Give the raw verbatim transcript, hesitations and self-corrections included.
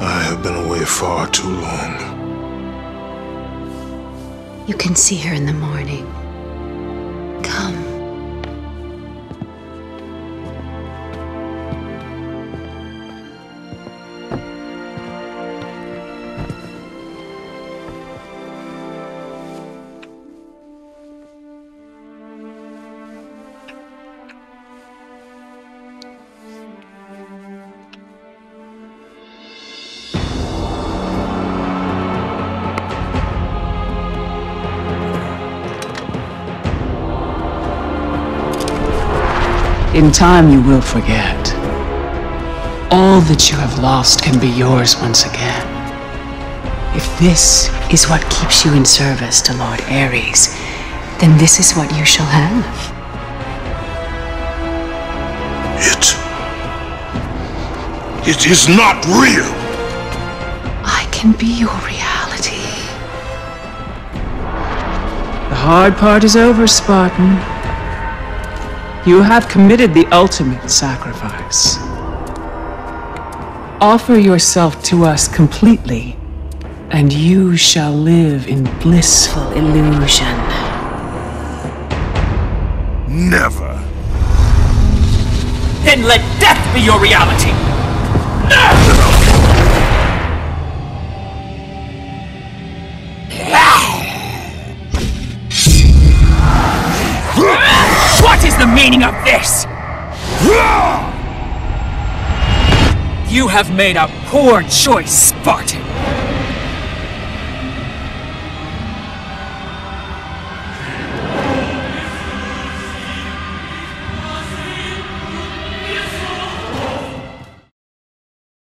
I have been away far too long. You can see her in the morning. Come. In time, you will forget. All that you have lost can be yours once again. If this is what keeps you in service to Lord Ares, then this is what you shall have. It... It is not real! I can be your reality. The hard part is over, Spartan. You have committed the ultimate sacrifice. Offer yourself to us completely, and you shall live in blissful illusion. Never. Then let death be your reality! What is the meaning of this? You have made a poor choice, Spartan.